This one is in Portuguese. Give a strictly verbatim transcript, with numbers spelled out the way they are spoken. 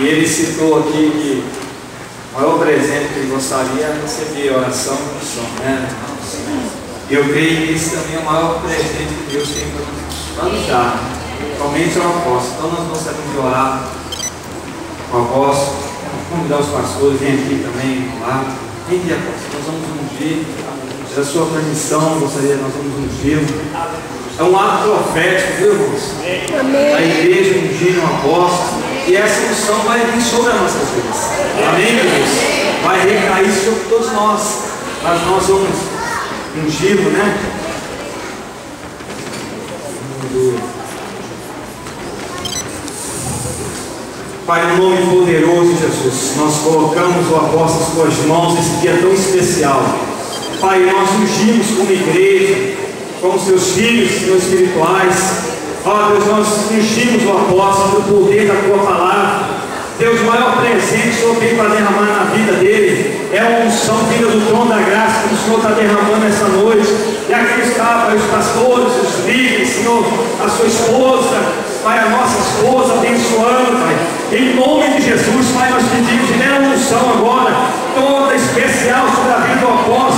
E ele citou aqui que o maior presente que ele gostaria é receber oração e missão, né? E eu creio que esse também é o maior presente que Deus tem para nos dar, somente ao apóstolo. Então nós gostaríamos de orar com o apóstolo, convidar os pastores, vem aqui também, lá. Vem aqui, apóstolo, nós vamos ungir. Se a sua permissão, gostaria, nós vamos ungir. É um ato profético, viu, irmãos? Amém. A igreja ungindo um apóstolo, e essa unção vai vir sobre as nossas vidas. Amém, meu Deus? Vai recair sobre todos nós, mas nós vamos ungir-lo, né? Pai, no nome poderoso de Jesus, nós colocamos o apóstolo em suas mãos esse dia tão especial. Pai, nós ungimos como igreja, como seus filhos, seus espirituais. Ó Deus, nós ungimos o apóstolo no poder da tua palavra. Deus, o maior presente que o Senhor tem para derramar na vida dele é uma unção vinda do trono da graça que o Senhor está derramando essa noite. E aqui está, Pai, os pastores, os líderes, Senhor, a sua esposa, Pai, a nossa esposa, abençoando, Pai. Em nome de Jesus, Pai, nós pedimos, libera uma unção agora, toda especial sobre a vida do apóstolo.